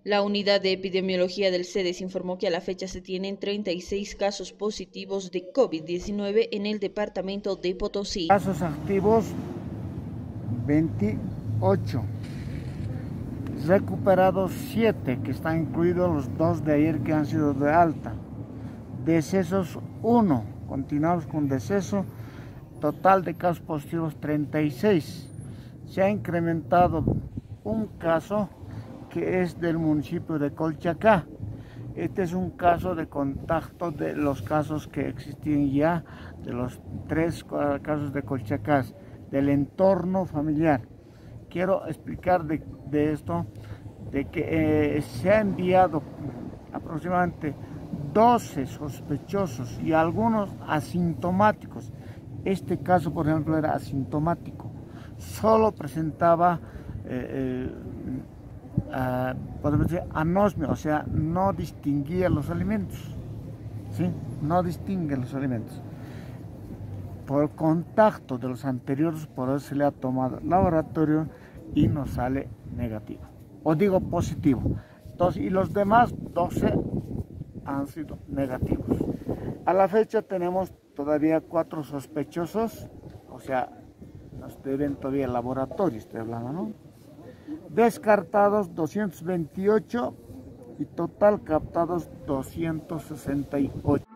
La unidad de epidemiología del CEDES informó que a la fecha se tienen 36 casos positivos de COVID-19 en el departamento de Potosí. Casos activos 28, recuperados 7, que están incluidos los 2 de ayer que han sido de alta. Decesos 1, continuamos con deceso. Total de casos positivos 36. Se ha incrementado un caso que es del municipio de Colchacá. Este es un caso de contacto de los casos que existían ya, de los 3 casos de Colchacá, del entorno familiar. Quiero explicar de esto, de que se ha enviado aproximadamente 12 sospechosos y algunos asintomáticos. Este caso, por ejemplo, era asintomático, solo presentaba podemos decir anosmia, o sea, no distinguía los alimentos, ¿sí? No distingue los alimentos. Por contacto de los anteriores, por eso se le ha tomado laboratorio y nos sale negativo, o digo positivo. Entonces, y los demás 12 han sido negativos. A la fecha tenemos todavía 4 sospechosos, o sea, nos deben todavía el laboratorio, estoy hablando, ¿no? Descartados 228 y total captados 268.